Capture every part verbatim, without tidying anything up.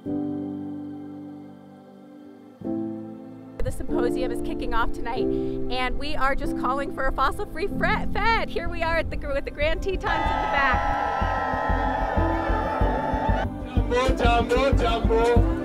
The symposium is kicking off tonight, and we are just calling for a fossil-free Fed. Here we are at the with the Grand Tetons in the back. Jumbo, jumbo, jumbo.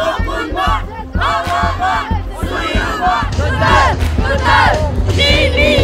T V